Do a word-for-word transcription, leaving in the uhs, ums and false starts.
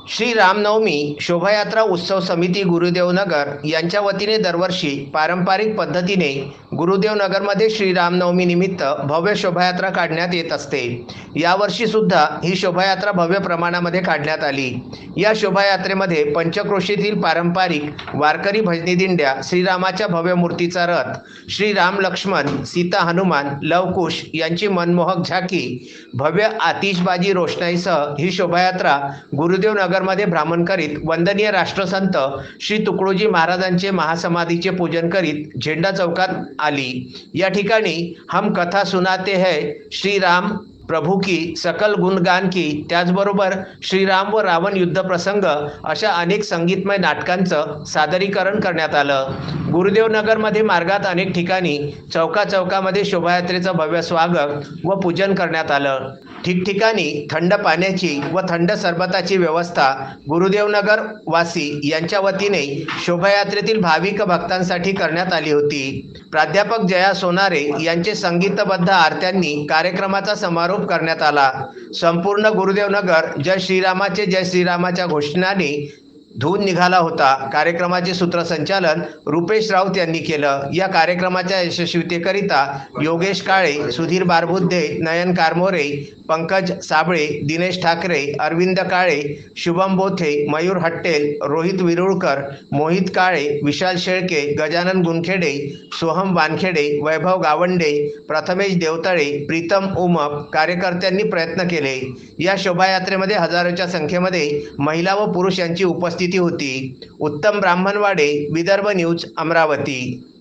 श्री रामनवमी शोभायात्रा उत्सव समिती गुरुदेव नगर यांच्या वतीने दरवर्षी पारंपरिक पद्धतीने गुरुदेव नगरमध्ये श्री रामनवमी निमित्त भव्य शोभायात्रा काढण्यात येत असते। यावर्षी सुद्धा ही शोभायात्रा भव्य प्रमाणामध्ये काढण्यात आली। या शोभायात्रेमध्ये पंचक्रोशीतील पारंपरिक वारकरी भजनी दिंड्या, श्रीरामाच्या भव्य मूर्तीचा रथ, श्री राम लक्ष्मण सीता हनुमान लवकुश यांची मनमोहक झाकी, भव्य आतिषबाजी रोषणाईसह ही शोभायात्रा गुरुदेव नगरमध्ये भ्रमण करीत वंदनीय राष्ट्रसंत श्री तुकडोजी महाराजांचे महासमाधीचे पूजन करीत झेंडा चौकात आली। या ठिकाणी हम कथा सुनाते हैं श्री राम प्रभू की सकल गुणगान की, त्याचबरोबर श्रीराम व रावण युद्ध प्रसंग अशा अनेक संगीतमय नाटकांचं सादरीकरण करण्यात आलं। गुरुदेव नगरमध्ये मार्गात अनेक ठिकाणी चौका चौकामध्ये शोभायात्रेचं भव्य स्वागत व पूजन करण्यात आलं। ठिकठिकाणी थंड पाण्याची व थंड सरबताची व्यवस्था गुरुदेव नगर वासी यांच्या वतीने शोभायात्रेतील भाविक भक्तांसाठी करण्यात आली होती। प्राध्यापक जया सोनारे यांचे संगीतबद्ध आरत्यांनी कार्यक्रमाचा समारोप करण्यात आला। संपूर्ण गुरुदेव नगर जय श्रीरामाचे जय श्रीरामाच्या घोषणाने धून निघाला होता। कार्यक्रमाचे सूत्रसंचालन रुपेश राऊत यांनी केलं। या कार्यक्रमाच्या यशस्वीतेकरिता योगेश काळे, सुधीर बारबुद्धे, नयन कारमोरे, पंकज साबळे, दिनेश ठाकरे, अरविंद काळे, शुभम बोथे, मयूर हट्टेल, रोहित विरुळकर, मोहित काळे, विशाल शेळके, गजानन गुनखेडे, सोहम वानखेडे, वैभव गावंडे, प्रथमेश देवतळे, प्रीतम उमप कार्यकर्त्यांनी प्रयत्न केले। या शोभायात्रेमध्ये हजारोच्या संख्येमध्ये महिला व पुरुष यांची उपस्थिती होती। उत्तम ब्राह्मणवाडे, विदर्भ न्यूज, अमरावती।